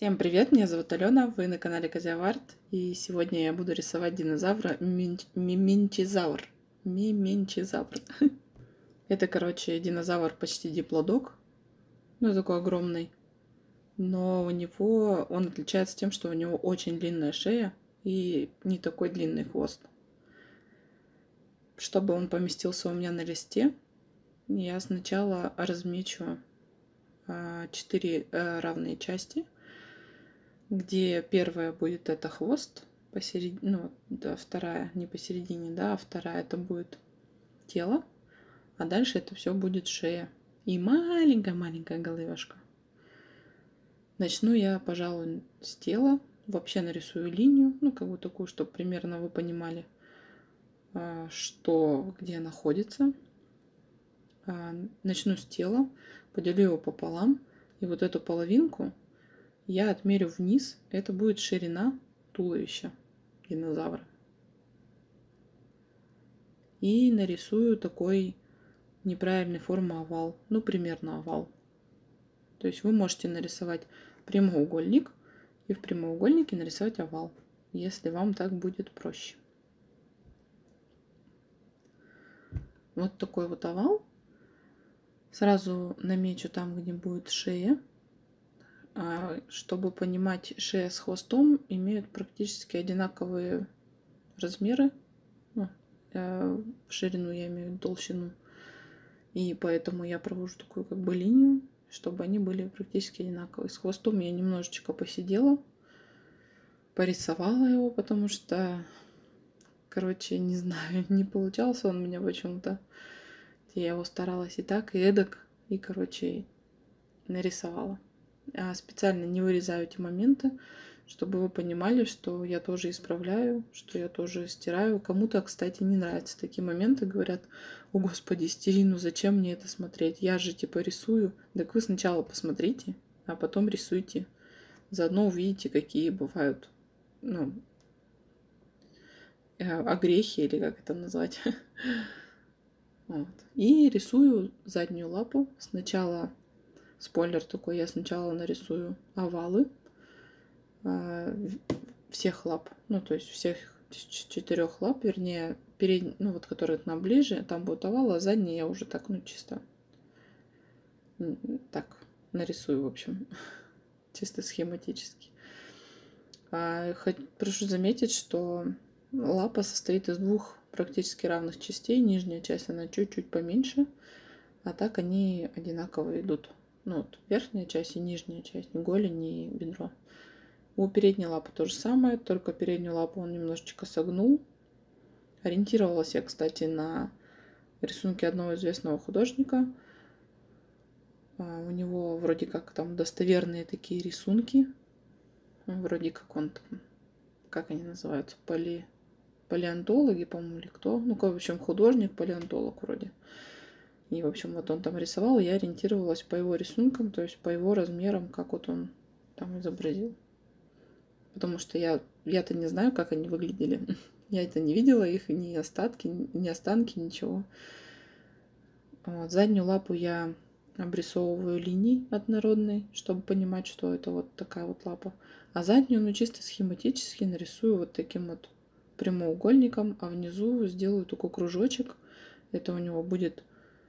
Всем привет, меня зовут Алена, вы на канале Козяварт, и сегодня я буду рисовать динозавра Мименчизавр. Мименчизавр. Это, короче, динозавр почти диплодок, ну такой огромный, но он отличается тем, что у него очень длинная шея и не такой длинный хвост. Чтобы он поместился у меня на листе, я сначала размечу 4 равные части, где первая будет это хвост, посередине, ну, да, вторая не посередине, да, а вторая это будет тело, а дальше это все будет шея и маленькая-маленькая головешка. Начну я, пожалуй, с тела. Вообще нарисую линию, ну, как бы такую, чтобы примерно вы понимали, что где находится. Начну с тела, поделю его пополам, и вот эту половинку я отмерю вниз, это будет ширина туловища динозавра. И нарисую такой неправильной формы овал, ну примерно овал. То есть вы можете нарисовать прямоугольник и в прямоугольнике нарисовать овал, если вам так будет проще. Вот такой вот овал. Сразу намечу там, где будет шея. Чтобы понимать, шея с хвостом имеют практически одинаковые размеры. Ну, в ширину я имею в виду толщину. И поэтому я провожу такую как бы линию, чтобы они были практически одинаковые. С хвостом я немножечко посидела, порисовала его, потому что, короче, не знаю, не получался он у меня почему-то. Я его старалась и так, и эдак, и, короче, нарисовала. Специально не вырезаю эти моменты, чтобы вы понимали, что я тоже исправляю, что я тоже стираю. Кому-то, кстати, не нравятся такие моменты, говорят: о господи, стери, ну зачем мне это смотреть? Я же типа рисую. Так вы сначала посмотрите, а потом рисуйте. Заодно увидите, какие бывают, ну, огрехи, или как это назвать. Вот. И рисую заднюю лапу. Сначала, спойлер такой, я сначала нарисую овалы всех лап, ну то есть всех 4 лап, вернее, передний, ну вот которые к нам ближе, там будет овал, а задний я уже так, ну чисто так нарисую, в общем, чисто схематически. Прошу заметить, что лапа состоит из 2 практически равных частей. Нижняя часть, она чуть-чуть поменьше, а так они одинаково идут. Ну вот верхняя часть и нижняя часть, не голень, не бедро. У передней лапы то же самое, только переднюю лапу он немножечко согнул. Ориентировалась я, кстати, на рисунки одного известного художника. У него вроде как там достоверные такие рисунки. Вроде как он там, как они называются, палеонтологи, по-моему, или кто. Ну, в общем, художник, палеонтолог вроде. И, в общем, вот он там рисовал, я ориентировалась по его рисункам, то есть по его размерам, как вот он там изобразил. Потому что я-то не знаю, как они выглядели. Я это не видела, их ни остатки, ни останки, ничего. Вот. Заднюю лапу я обрисовываю линией однородной, чтобы понимать, что это вот такая вот лапа. А заднюю, ну, чисто схематически нарисую вот таким вот прямоугольником, а внизу сделаю такой кружочек. Это у него будет,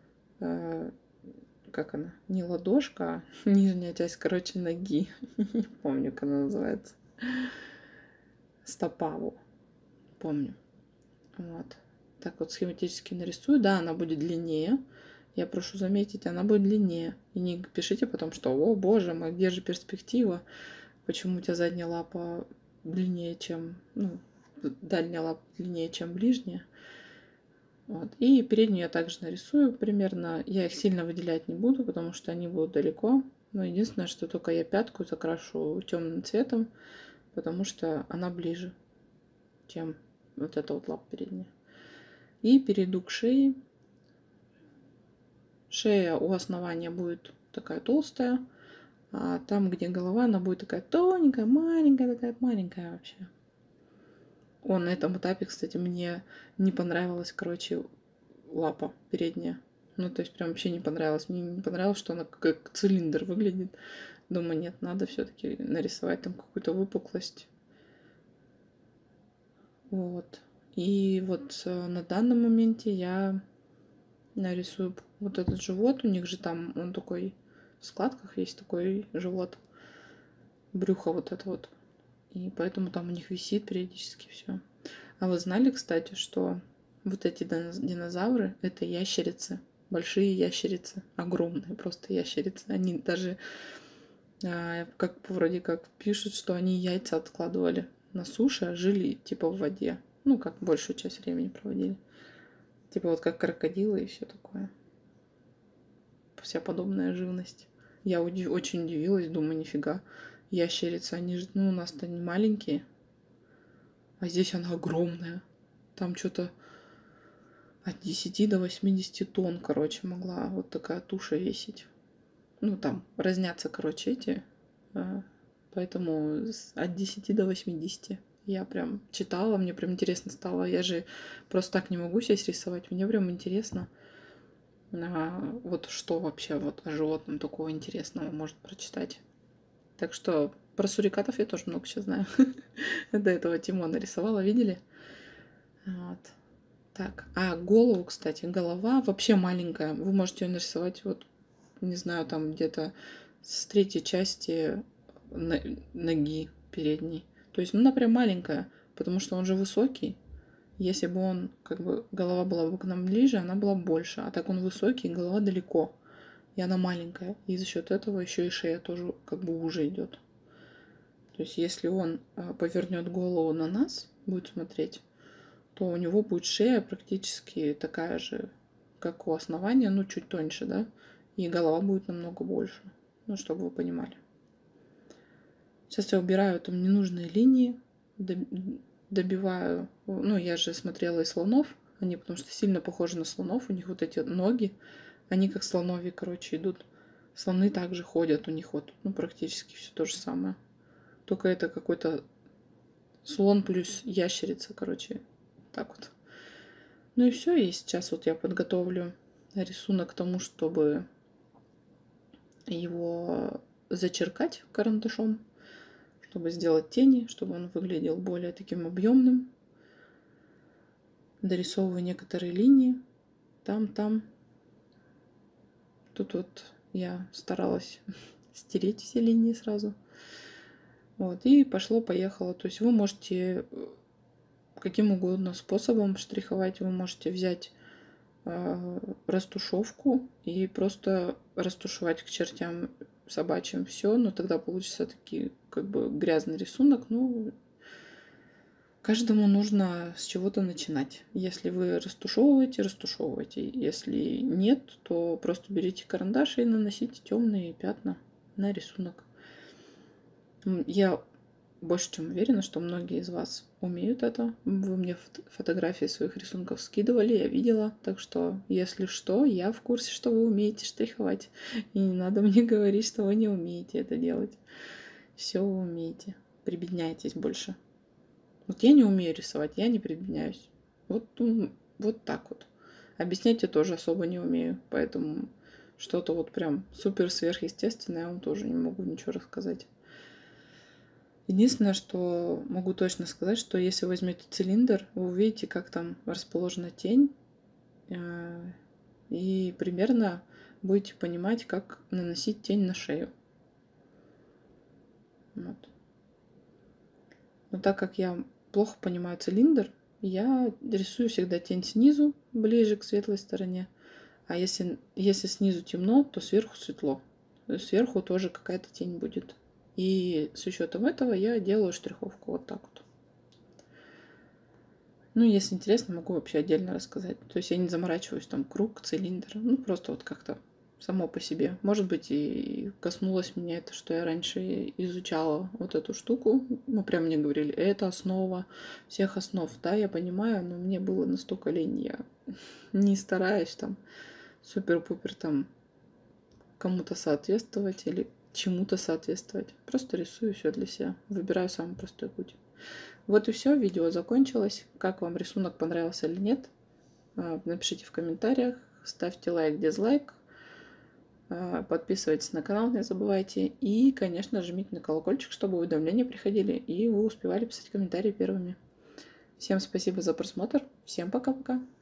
как она, не ладошка, а нижняя часть, короче, ноги. Не помню, как она называется. Стопа, помню. Вот. Так вот схематически нарисую. Да, она будет длиннее. Я прошу заметить, она будет длиннее. И не пишите потом, что: о боже мой, где же перспектива? Почему у тебя задняя лапа длиннее, чем... Ну, дальняя лапа длиннее, чем ближняя. Вот. И переднюю я также нарисую примерно. Я их сильно выделять не буду, потому что они будут далеко. Но единственное, что только я пятку закрашу темным цветом, потому что она ближе, чем вот эта вот лапа передняя. И перейду к шее. Шея у основания будет такая толстая, а там, где голова, она будет такая тоненькая, такая маленькая вообще. На этом этапе, кстати, мне не понравилась, короче, лапа передняя. Ну, то есть прям вообще не понравилось. Мне не понравилось, что она как цилиндр выглядит. Думаю, нет, надо все-таки нарисовать там какую-то выпуклость. Вот. И вот на данном моменте я нарисую вот этот живот. У них же там он такой в складках есть такой живот. Брюхо вот это вот. И поэтому там у них висит периодически все. А вы знали, кстати, что вот эти динозавры — это ящерицы. Большие ящерицы. Огромные просто ящерицы. Они даже как вроде как пишут, что они яйца откладывали на суше, а жили типа в воде. Ну, как большую часть времени проводили. Типа вот как крокодилы и все такое. Вся подобная живность. Я очень удивилась, думаю, нифига. Ящерицы, они же, ну, у нас-то не маленькие. А здесь она огромная. Там что-то от 10 до 80 тонн, короче, могла вот такая туша весить. Ну, там разнятся, короче, эти. Поэтому от 10 до 80. Я прям читала, мне прям интересно стало. Я же просто так не могу здесь рисовать. Мне прям интересно, вот что вообще вот о животном такого интересного может прочитать. Так что про сурикатов я тоже много сейчас знаю. До этого Тимона рисовала, видели? Вот. Так, голову, кстати, голова вообще маленькая. Вы можете ее нарисовать вот, не знаю, там где-то с третьей части ноги передней. То есть, ну, она прям маленькая, потому что он же высокий. Если бы он, как бы, голова была бы к нам ближе, она была больше. А так он высокий, голова далеко. И она маленькая. И за счет этого еще и шея тоже как бы уже идет. То есть, если он повернет голову на нас, будет смотреть, то у него будет шея практически такая же, как у основания, ну, чуть тоньше, да? И голова будет намного больше. Ну, чтобы вы понимали. Сейчас я убираю там ненужные линии, добиваю. Ну, я же смотрела и слонов. Они потому что сильно похожи на слонов. У них вот эти ноги, они как слонови, короче, идут. Слоны также ходят, у них вот, ну, практически все то же самое. Только это какой-то слон плюс ящерица, короче, так вот. Ну и все, и сейчас вот я подготовлю рисунок к тому, чтобы его зачеркать карандашом, чтобы сделать тени, чтобы он выглядел более таким объемным. Дорисовываю некоторые линии. Там. Тут вот я старалась стереть все линии сразу. Вот, и пошло-поехало. То есть вы можете каким угодно способом штриховать. Вы можете взять растушевку и просто растушевать к чертям собачьим все, но тогда получится такой как бы грязный рисунок. Ну, каждому нужно с чего-то начинать. Если вы растушевываете, растушевывайте. Если нет, то просто берите карандаш и наносите темные пятна на рисунок. Я больше чем уверена, что многие из вас умеют это. Вы мне фотографии своих рисунков скидывали, я видела. Так что, если что, я в курсе, что вы умеете штриховать. И не надо мне говорить, что вы не умеете это делать. Все вы умеете. Прибедняйтесь больше. Вот я не умею рисовать, я не прибедняюсь. Вот так вот. Объяснять я тоже особо не умею. Поэтому что-то вот прям супер сверхъестественное я вам тоже не могу ничего рассказать. Единственное, что могу точно сказать, что если возьмете цилиндр, вы увидите, как там расположена тень, и примерно будете понимать, как наносить тень на шею. Вот. Но так как я плохо понимаю цилиндр, я рисую всегда тень снизу, ближе к светлой стороне. А если снизу темно, то сверху светло. Сверху тоже какая-то тень будет. И с учетом этого я делаю штриховку вот так вот. Ну, если интересно, могу вообще отдельно рассказать. То есть я не заморачиваюсь там круг, цилиндр. Ну, просто вот как-то само по себе. Может быть, и коснулось меня это, что я раньше изучала вот эту штуку. Ну, прям мне говорили, это основа всех основ. Да, я понимаю, но мне было настолько лень. Я не стараюсь там супер-пупер там кому-то соответствовать или чему-то соответствовать. Просто рисую все для себя. Выбираю самый простой путь. Вот и все. Видео закончилось. Как вам рисунок, понравился или нет? Напишите в комментариях. Ставьте лайк, дизлайк. Подписывайтесь на канал, не забывайте. И, конечно, жмите на колокольчик, чтобы уведомления приходили, и вы успевали писать комментарии первыми. Всем спасибо за просмотр. Всем пока-пока.